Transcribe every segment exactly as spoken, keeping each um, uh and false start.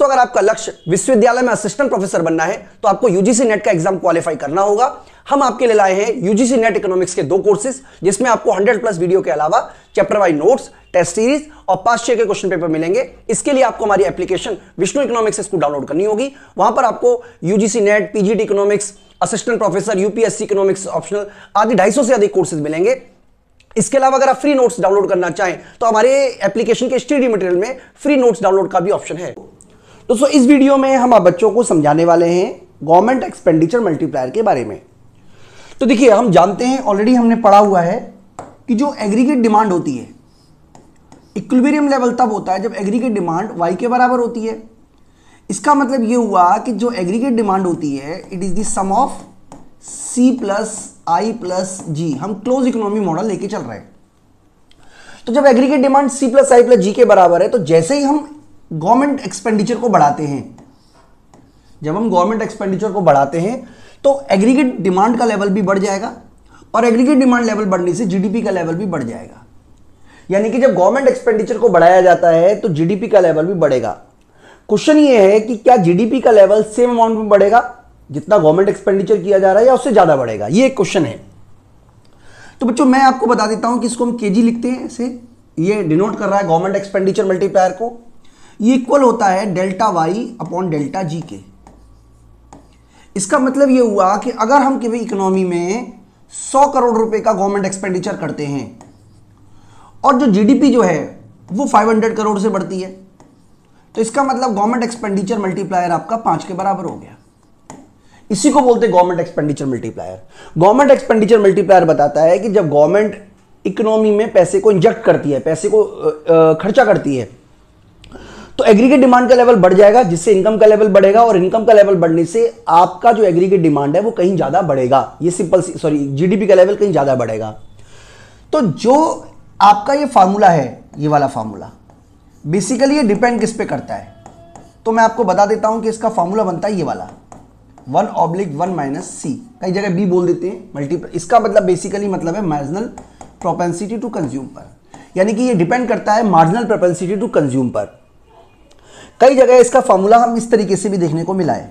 दोस्तों अगर आपका लक्ष्य विश्वविद्यालय में असिस्टेंट प्रोफेसर बनना है तो आपको यूजीसी नेट का एग्जाम क्वालिफाई करना होगा। हम आपके लिए लाए हैं यूजीसी नेट इकोनॉमिक्स के दो कोर्सेज, जिसमें आपको सौ प्लस वीडियो के अलावा chapter wise notes, test series और पास छह के क्वेश्चन पेपर मिलेंगे। इसके लिए आपको हमारी एप्लीकेशन विष्णु इकोनॉमिक्स इसको डाउनलोड करनी होगी। वहां पर आपको UGC NET, PGT economics, assistant professor, UPSC economics optional आदि ढाई सौ से अधिक कोर्सेज मिलेंगे। इसके अलावा अगर आप फ्री नोट्स डाउनलोड करना चाहें तो हमारे एप्लीकेशन के स्टडी मटेरियल में फ्री नोट्स डाउनलोड का भी ऑप्शन है। दोस्तों इस वीडियो में हम आप बच्चों को समझाने वाले हैं गवर्नमेंट एक्सपेंडिचर मल्टीप्लायर के बारे में। तो देखिए, हम जानते हैं, ऑलरेडी हमने पढ़ा हुआ है कि जो एग्रीगेट डिमांड होती है, इक्विलिब्रियम लेवल तब होता है जब एग्रीगेट डिमांड वाई के बराबर होती है। इसका मतलब ये हुआ कि जो एग्रीगेट डिमांड होती है it is the sum of C plus I plus G. हम क्लोज इकोनॉमी मॉडल लेके चल रहे हैं। तो जब aggregate demand C plus I plus G के बराबर है तो जैसे ही हम गवर्नमेंट एक्सपेंडिचर को बढ़ाते हैं, जब हम गवर्नमेंट एक्सपेंडिचर को बढ़ाते हैं तो एग्रीगेट डिमांड का लेवल भी बढ़ जाएगा और एग्रीगेट डिमांड लेवल बढ़ने से जीडीपी का लेवल भी बढ़ जाएगा। यानी कि जब गवर्नमेंट एक्सपेंडिचर को बढ़ाया जाता है तो जीडीपी का लेवल भी बढ़ेगा। क्वेश्चन ये है कि क्या जीडीपी का लेवल सेम अमाउंट में बढ़ेगा जितना गवर्नमेंट एक्सपेंडिचर किया जा रहा है या उससे ज्यादा बढ़ेगा, ये एक क्वेश्चन है। तो बच्चों मैं आपको बता देता हूं कि इसको हम केजी लिखते हैं, ऐसे ये डिनोट कर रहा है गवर्नमेंट एक्सपेंडिचर मल्टीप्लायर को। ये इक्वल होता है delta Y upon delta G के। इसका मतलब ये हुआ कि अगर हम किसी इकोनॉमी में सौ करोड़ रुपए का गवर्नमेंट एक्सपेंडिचर करते हैं और जो जीडीपी जो है वो पाँच सौ करोड़ से बढ़ती है, तो इसका मतलब गवर्नमेंट एक्सपेंडिचर मल्टीप्लायर आपका पांच के बराबर हो गया। इसी को बोलते हैं government expenditure multiplier. Government expenditure multiplier बताता है कि जब गवर्नमेंट इकोनॉमी में पैसे को इंजेक्ट करती है, पैसे को खर्चा करती है, तो एग्रीगेट डिमांड का लेवल बढ़ जाएगा, जिससे इनकम का लेवल बढ़ेगा और इनकम का लेवल बढ़ने से आपका जो एग्रीगेट डिमांड है वो कहीं ज्यादा बढ़ेगा। ये सिंपल सॉरी जीडीपी का लेवल कहीं ज्यादा बढ़ेगा। तो जो आपका ये फार्मूला है, ये वाला फार्मूला बेसिकली ये डिपेंड किस पे करता है, तो मैं आपको बता देता हूं कि इसका फार्मूला बनता है ये वाला one oblique one minus C. कई जगह बी बोल देते हैं मल्टीपल। इसका मतलब बेसिकली मतलब है मार्जिनल प्रोपेंसिटी टू कंज्यूम पर, यानी कि ये डिपेंड करता है मार्जिनल प्रोपेंसिटी टू कंज्यूम पर। कई जगह इसका फार्मूला हम इस तरीके से भी देखने को मिला है,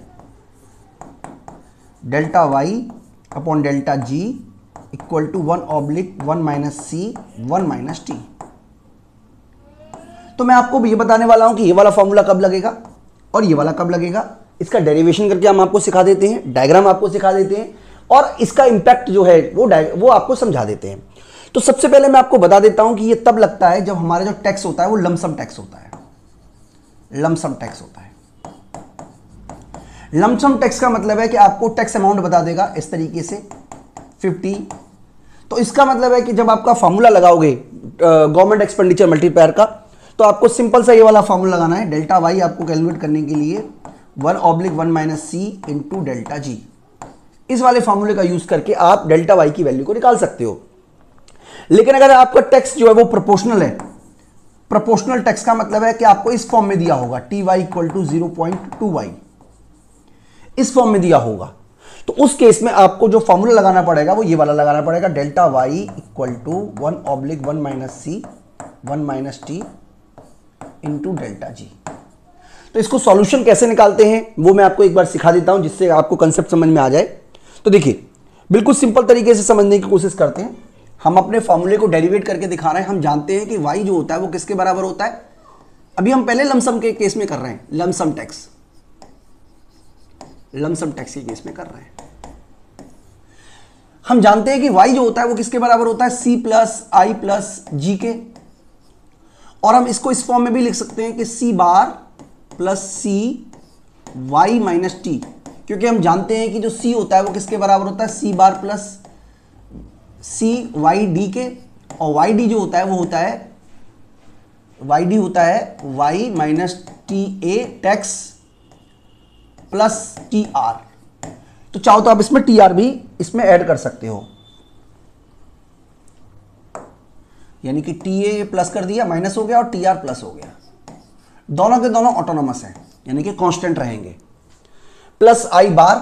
delta Y upon delta G equal to one oblique one minus C one minus T. तो मैं आपको ये बताने वाला हूं कि ये वाला फार्मूला कब लगेगा और ये वाला कब लगेगा। इसका डेरिवेशन करके हम आपको सिखा देते हैं, डायग्राम आपको सिखा देते हैं और इसका इंपैक्ट जो है वो वो आपको समझा देते हैं। तो सबसे पहले मैं आपको बता देता हूं कि ये तब लगता है जब हमारा जो टैक्स होता है वो लमसम टैक्स होता है। लमसम टैक्स होता है। लमसम टैक्स का मतलब है कि आपको टैक्स अमाउंट बता देगा इस तरीके से फिफ्टी। तो इसका मतलब है कि जब आपका फार्मूला लगाओगे गवर्नमेंट एक्सपेंडिचर मल्टीप्लायर का, तो आपको सिंपल सा ये वाला फार्मूला लगाना है। डेल्टा वाई आपको कैलकुलेट करने के लिए one oblique one minus C into delta G. इस वाले फार्मूले का यूज करके आप डेल्टा वाई की वैल्यू को निकाल सकते हो। लेकिन अगर आपका टैक्स जो है वो प्रोपोर्शनल है, प्रोपोर्शनल टैक्स का मतलब है कि आपको इस फॉर्म में दिया होगा T Y equal to zero point two Y, इस फॉर्म में दिया होगा, तो उस केस में आपको जो फॉर्मूला लगाना पड़ेगा वो ये वाला लगाना पड़ेगा, delta Y equal to one oblique one minus C one minus T into delta G. तो इसको सॉल्यूशन कैसे निकालते हैं वो मैं आपको एक बार सिखा देता हूं, जिससे आपको कंसेप्ट समझ में आ जाए। तो देखिए, बिल्कुल सिंपल तरीके से समझने की कोशिश करते हैं। हम अपने फॉर्मूले को डेरिवेट करके दिखा रहे हैं। हम जानते हैं कि y जो होता है वो किसके बराबर होता है। अभी हम पहले लमसम के केस में कर रहे हैं, लमसम टैक्स, लमसम टैक्स के केस में कर रहे हैं। हम जानते हैं कि y जो होता है वो किसके बराबर होता है, c plus I plus G के। और हम इसको इस फॉर्म में भी लिख सकते हैं कि c bar plus C Y minus T, क्योंकि हम जानते हैं कि जो c होता है वो किसके बराबर होता है, c bar plus C Y D के। और वाई डी जो होता है वो होता है वाई डी होता है Y minus T A tax plus T R. तो चाहो तो आप इसमें टी आर भी इसमें ऐड कर सकते हो, यानी कि टी ए प्लस कर दिया, माइनस हो गया, और टी आर प्लस हो गया। दोनों के दोनों ऑटोनोमस हैं, यानी कि कांस्टेंट रहेंगे। Plus I bar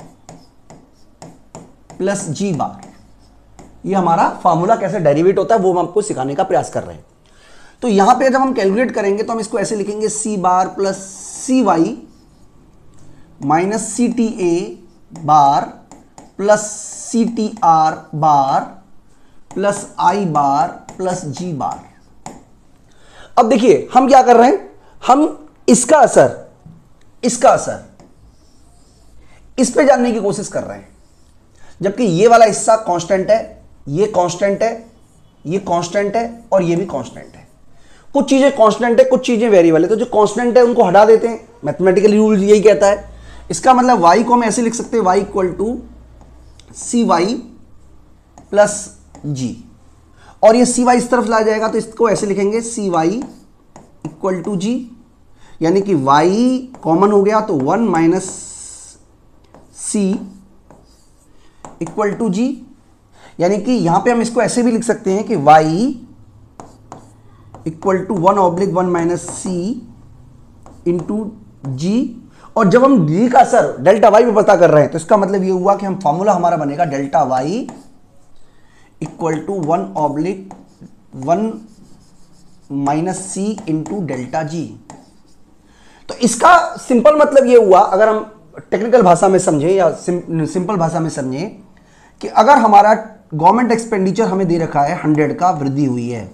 plus G बार, ये हमारा फार्मूला कैसे डेरिवेट होता है वो हम आपको सिखाने का प्रयास कर रहे हैं। तो यहां पे जब हम कैलकुलेट करेंगे तो हम इसको ऐसे लिखेंगे, C bar plus C Y minus C T A bar plus C T R bar plus I bar plus G bar. अब देखिए हम क्या कर रहे हैं, हम इसका असर इसका असर इस पे जानने की कोशिश कर रहे हैं, जबकि ये वाला हिस्सा कांस्टेंट है, ये कांस्टेंट है, ये कांस्टेंट है और ये भी कांस्टेंट है। कुछ चीजें कांस्टेंट है, कुछ चीजें वेरिएबल है, तो जो कांस्टेंट है उनको हटा देते हैं। मैथमेटिकल रूल यही कहता है। इसका मतलब y को हम ऐसे लिख सकते हैं, y equal to C Y plus G, और ये सी वाई इस तरफ ला जाएगा तो इसको ऐसे लिखेंगे C Y equal to G, यानी कि y कॉमन हो गया तो one minus C equal to G, यानी कि यहां पे हम इसको ऐसे भी लिख सकते हैं कि y equal to one oblique one minus C into G. और जब हम d का असर डेल्टा y पे पता कर रहे हैं तो इसका मतलब ये हुआ कि हम फॉर्मूला हमारा बनेगा delta y equal to one oblique one minus C into delta G. तो इसका सिंपल मतलब ये हुआ, अगर हम टेक्निकल भाषा में समझें या सिं, सिंपल भाषा में समझें, कि अगर हमारा गवर्नमेंट एक्सपेंडिचर हमें दे रखा है हंड्रेड का, वृद्धि हुई है,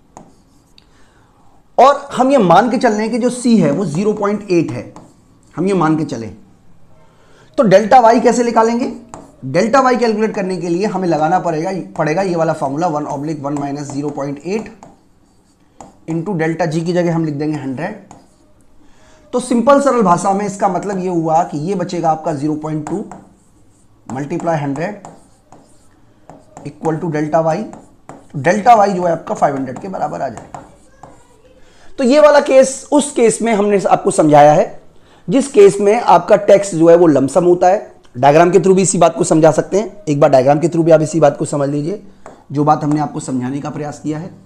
और हम ये मान के चल रहे हैं कि जो सी है वो ज़ीरो पॉइंट एट है, हम ये मान के चले, तो डेल्टा वाई कैसे निकालेंगे? डेल्टा वाई कैलकुलेट करने के लिए हमें लगाना पड़ेगा पड़ेगा ये वाला formula one oblique one minus zero point eight into delta G की जगह हम लिख देंगे हंड्रेड। तो सिंपल सरल भाषा में इसका मतलब ये हुआ कि ये बचेगा आपका zero point two multiply hundred equal to delta Y. Delta Y जो है आपका फाइव हंड्रेड के बराबर आ जाएगा। तो ये वाला केस उस केस में हमने आपको समझाया है जिस केस में आपका टैक्स जो है वो लमसम होता है। डायग्राम के थ्रू भी इसी बात को समझा सकते हैं। एक बार डायग्राम के थ्रू भी आप इसी बात को समझ लीजिए जो बात हमने आपको समझाने का प्रयास किया है।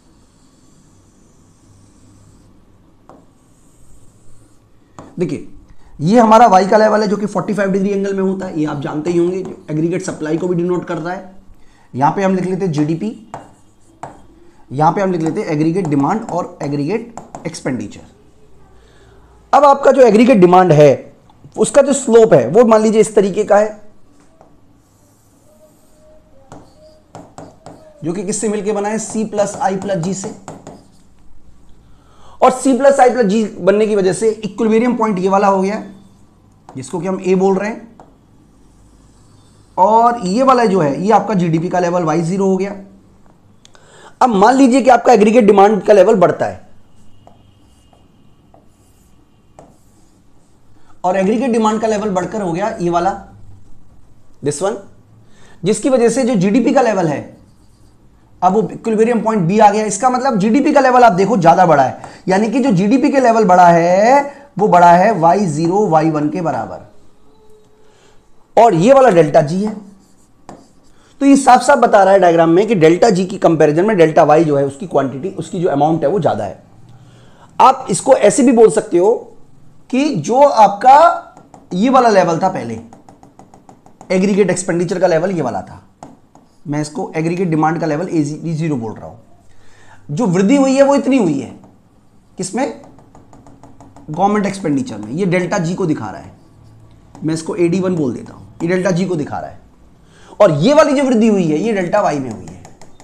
देखिए ये हमारा y का लेवल है जो कि पैंतालीस डिग्री एंगल में होता है, ये आप जानते ही होंगे, जो एग्रीगेट सप्लाई को भी डिनोट कर रहा है। यहां पे हम लिख लेते हैं जीडीपी, यहां पे हम लिख लेते हैं एग्रीगेट डिमांड और एग्रीगेट एक्सपेंडिचर। अब आपका जो एग्रीगेट डिमांड है उसका जो स्लोप है वो मान लीजिए इस तरीके का है, जो कि किससे मिलके बना है? C plus I plus G से। और C plus I plus G बनने की वजह से इक्विलिब्रियम पॉइंट ये वाला हो गया जिसको कि हम A बोल रहे हैं, और ये वाला जो है ये आपका जीडीपी का लेवल वाई जीरो हो गया। अब मान लीजिए कि आपका एग्रीगेट डिमांड का लेवल बढ़ता है और एग्रीगेट डिमांड का लेवल बढ़कर हो गया ये वाला दिस वन, जिसकी वजह से जो जीडीपी का लेवल है अब वो इक्विलिब्रियम पॉइंट बी आ गया। इसका मतलब जीडीपी का लेवल आप देखो ज्यादा बड़ा है, यानी कि जो जीडीपी के लेवल बड़ा है वो बड़ा है वाई जीरो वाई वन के बराबर, और ये वाला डेल्टा जी है। तो ये साफ साफ बता रहा है डायग्राम में कि डेल्टा जी की कंपैरिजन में डेल्टा वाई जो है उसकी क्वांटिटी, उसकी जो अमाउंट है वो ज्यादा है। आप इसको ऐसे भी बोल सकते हो कि जो आपका ये वाला लेवल था पहले, एग्रीगेट एक्सपेंडिचर का लेवल ये वाला था, मैं इसको एग्रीगेट डिमांड का लेवल ए जीरो बोल रहा हूं। जो वृद्धि हुई है वो इतनी हुई है किसमें? गवर्नमेंट एक्सपेंडिचर में। ये डेल्टा जी को दिखा रहा है, मैं इसको ए डी वन बोल देता हूं, ये डेल्टा जी को दिखा रहा है। और ये वाली जो वृद्धि हुई है ये डेल्टा वाई में हुई है,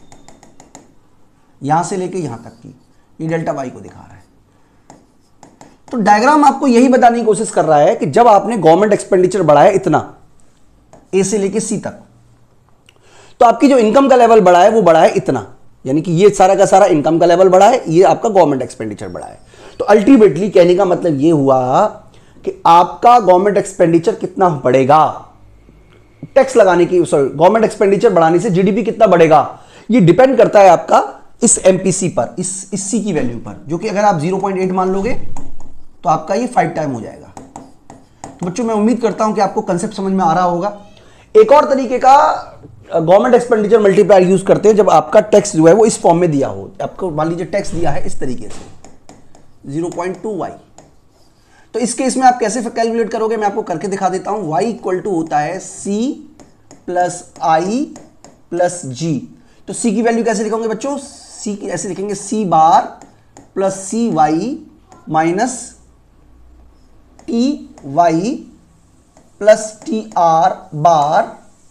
यहां से लेके यहां तक की, ये डेल्टा वाई को दिखा रहा है। तो डायग्राम आपको यही बताने की कोशिश कर रहा है कि जब आपने गवर्नमेंट एक्सपेंडिचर बढ़ाया इतना, ए से लेके सी तक, तो आपकी जो इनकम का लेवल बढ़ा है वो बढ़ा है इतना, यानी कि ये सारा का सारा इनकम का लेवल बढ़ा है, ये आपका गवर्नमेंट एक्सपेंडिचर बढ़ा है। तो अल्टीमेटली कहने का मतलब ये हुआ कि आपका गवर्नमेंट एक्सपेंडिचर कितना बढ़ेगा, टैक्स लगाने की, सॉरी गवर्नमेंट एक्सपेंडिचर बढ़ाने से जीडीपी कितना बढ़ेगा, ये डिपेंड करता है आपका इस एमपीसी पर, इस इस सी की वैल्यू पर, जो कि अगर आप ज़ीरो पॉइंट एट मान लोगे तो आपका ये फाइव टाइम हो जाएगा। तो बच्चों मैं उम्मीद करता हूं कि आपको कंसेप्ट समझ में आ रहा होगा। एक और तरीके का गवर्नमेंट एक्सपेंडिचर मल्टीप्लायर यूज करते हैं जब आपका टैक्स जो है वो इस फॉर्म में दिया हो। आपको मान लीजिए टैक्स दिया है इस तरीके से ज़ीरो पॉइंट टू वाई, तो इस केस में आप कैसे कैलकुलेट करोगे मैं आपको करके दिखा देता हूं। y इक्वल टू होता है c plus I plus G. तो c की वैल्यू कैसे लिखोगे बच्चों? c की ऐसे लिखेंगे c bar plus C Y minus T Y plus T R bar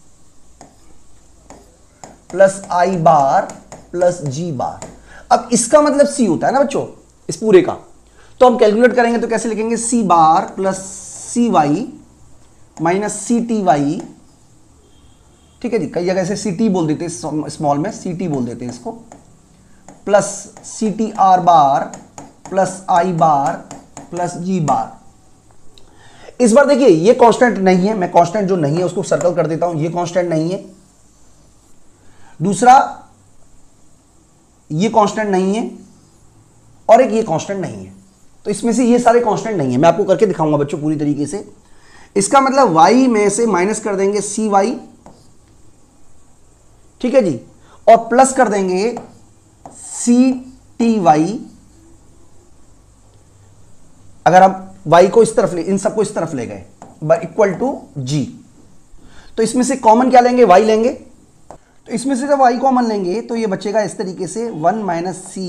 plus I bar plus G bar. अब इसका मतलब सी होता है ना बच्चों इस पूरे का, तो हम कैलकुलेट करेंगे तो कैसे लिखेंगे, C bar plus C Y minus C T Y, ठीक है जी, कई जगह से सी टी बोल देते हैं, स्मॉल में सी टी बोल देते हैं इसको, plus C T R bar plus I bar plus G bar. इस बार देखिए ये कांस्टेंट नहीं है, मैं कांस्टेंट जो नहीं है उसको सर्कल कर देता हूं, ये कांस्टेंट नहीं है। दूसरा ये कांस्टेंट नहीं है और एक ये कांस्टेंट नहीं है, तो इसमें से ये सारे कांस्टेंट नहीं है। मैं आपको करके दिखाऊंगा बच्चों पूरी तरीके से। इसका मतलब y में से माइनस कर देंगे सी वाई, ठीक है जी, और प्लस कर देंगे सी टी वाई। अगर आप y को इस तरफ ले, इन सबको इस तरफ ले गए, इक्वल टू g, तो इसमें से कॉमन क्या लेंगे, y लेंगे। तो इसमें से जब y कॉमन लेंगे तो ये बचेगा इस तरीके से one minus C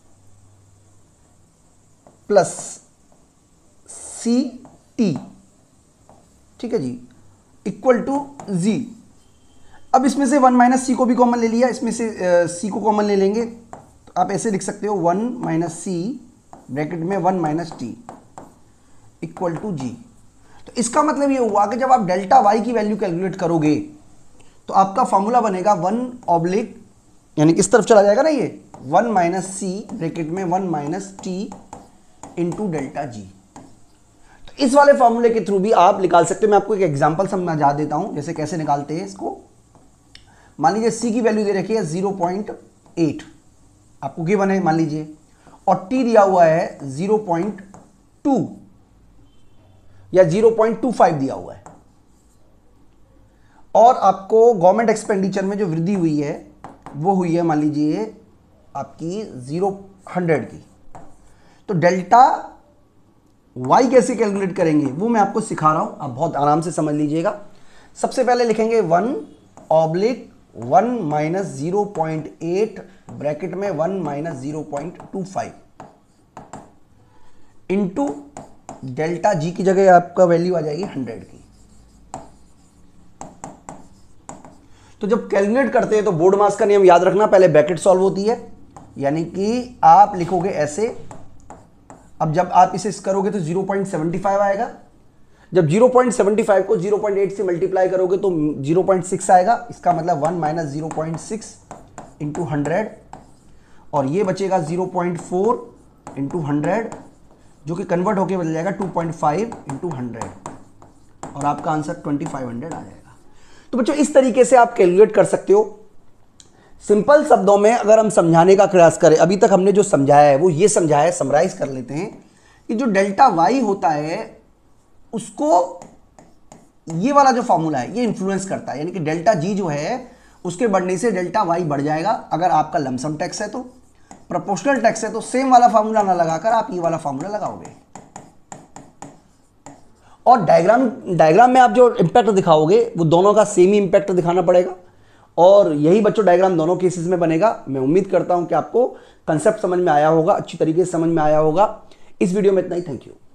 plus C T, ठीक है जी, इक्वल टू जी। अब इसमें से वन माइनस सी को भी कॉमन ले लिया, इसमें से सी को कॉमन ले लेंगे, तो आप ऐसे लिख सकते हो वन माइनस सी ब्रैकेट में one minus T equal to G. तो इसका मतलब ये हुआ कि जब आप डेल्टा वाई की वैल्यू कैलकुलेट करोगे तो आपका फॉर्मूला बनेगा वन ऑब्लिक, यानी किस तरफ चला जाएगा ना, ये वन माइनस सी ब्रैकेट में one minus T into delta G. तो इस वाले फॉर्मूले के थ्रू भी आप निकाल सकते हो। मैं आपको एक एग्जांपल समझा देता हूं, जैसे कैसे निकालते हैं इसको। मान लीजिए सी की वैल्यू दे रखी है ज़ीरो पॉइंट एट, आपको गिवन है मान लीजिए, और टी दिया हुआ है ज़ीरो पॉइंट टू या ज़ीरो पॉइंट टू फाइव दिया हुआ है, और आपको गवर्नमेंट एक्सपेंडिचर में जो वृद्धि हुई है वो हुई है मान लीजिए आपकी जीरो हंड्रेड की। तो डेल्टा वाई कैसे कैलकुलेट करेंगे वो मैं आपको सिखा रहा हूं, आप बहुत आराम से समझ लीजिएगा। सबसे पहले लिखेंगे one oblique one minus zero point eight bracket में one minus zero point two five into delta G की जगह आपका वैल्यू आ जाएगी हंड्रेड की। तो जब कैलकुलेट करते हैं तो बोर्ड मास का नियम याद रखना, पहले ब्रैकेट सॉल्व होती है, यानी कि आप लिखोगे ऐसे। अब जब आप इसे करोगे तो ज़ीरो पॉइंट सेवन फाइव आएगा, जब ज़ीरो पॉइंट सेवन फाइव को ज़ीरो पॉइंट एट से मल्टीप्लाई करोगे तो ज़ीरो पॉइंट सिक्स आएगा, इसका मतलब one minus zero point six into hundred, और ये बचेगा zero point four into hundred, जो कि कन्वर्ट होकर बदल जाएगा two point five into hundred, और आपका आंसर ट्वेंटी फाइव हंड्रेड आ जाएगा। तो बच्चों इस तरीके से आप कैलकुलेट कर सकते हो। सिंपल शब्दों में अगर हम समझाने का प्रयास करें, अभी तक हमने जो समझाया है वो ये समझाया है, समराइज कर लेते हैं कि जो डेल्टा वाई होता है उसको ये वाला जो फॉर्मूला है ये इन्फ्लुएंस करता है, यानी कि डेल्टा जी जो है उसके बढ़ने से डेल्टा वाई बढ़ जाएगा। अगर आपका लमसम टैक्स है तो, प्रोपोर्शनल टैक्स है तो सेम वाला फॉर्मूला ना लगाकर आप ये वाला फॉर्मूला लगाओगे। और डायग्राम डायग्राम में आप जो इंपैक्ट दिखाओगे वो दोनों का सेम ही इंपैक्ट दिखाना पड़ेगा, और यही बच्चों डायग्राम दोनों केसेस में बनेगा। मैं उम्मीद करता हूं कि आपको कंसेप्ट समझ में आया होगा, अच्छी तरीके से समझ में आया होगा। इस वीडियो में इतना ही, थैंक यू।